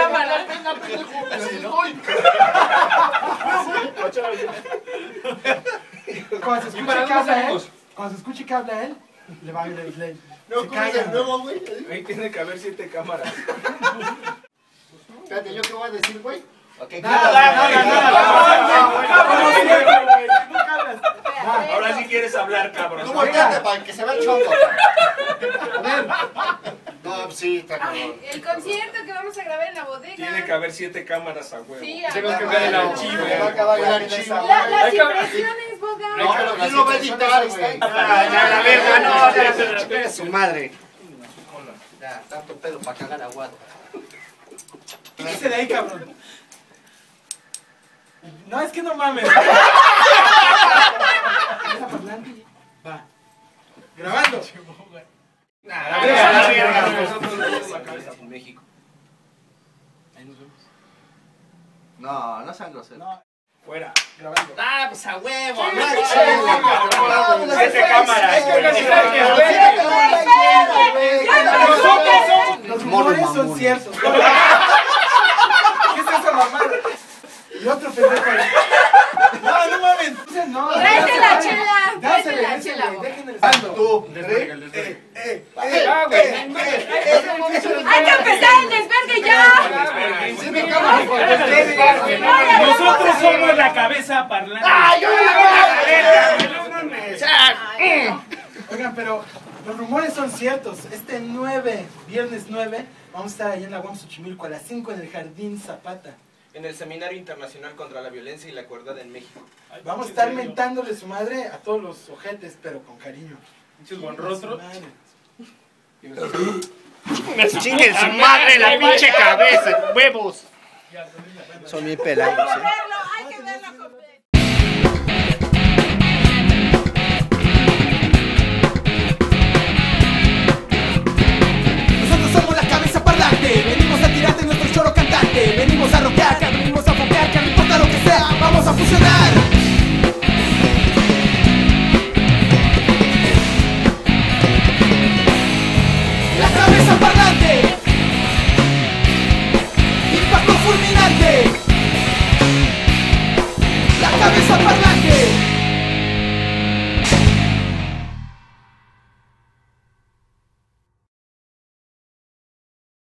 cámara. Cuando se escuche que habla él, cuando se escuche que habla él, le va a ir el play. No, ¿cómo es el nuevo, güey? Ahí tiene que haber 7 cámaras. Espérate, ¿yo qué voy a decir, güey? Ahora sí quieres hablar, cabrón. No volteate para que se vea el chongo. No, sí, está cabrón. El concierto que vamos a grabar en la bodega. Tiene que haber 7 cámaras a huevo. Sí, Tenemos que ver el archivo. Va a acabar el archivo. las impresiones, Boga. No, pero ¿quién lo va a editar, güey? Ya, la verga, no, ya. Es su madre. Ya, tanto pedo para cagar aguado. Quítese de ahí, cabrón. No, es que no mames. Va. Grabando. México. No, no sean groseros. Fuera. Grabando. Ah, pues a huevo, no, 7 cámaras. Los rumores son ciertos. ¿Qué es esa mamada? Y otro pendejo. No, no mames. No. Tráete la chela. Tráete Dásele, la chela, dásele. Boga. Déjenme el bando. Tú, Hay que empezar el desvergue ya. Nosotros somos la cabeza parlante. Oigan, pero los rumores son ciertos. Este 9, viernes 9, vamos a estar ahí en la UAM Xochimilco a las 5 en el Jardín Zapata. En el Seminario Internacional contra la Violencia y la Crueldad en México. Vamos a estar mentándole su madre a todos los ojetes, pero con cariño. Muchos buen rostro. chinguen su madre la pinche cabeza, huevos. Son bien pelados, Hay que verlo completo. Nosotros somos la cabeza parlante, venimos a tirarte nuestro choro cantante.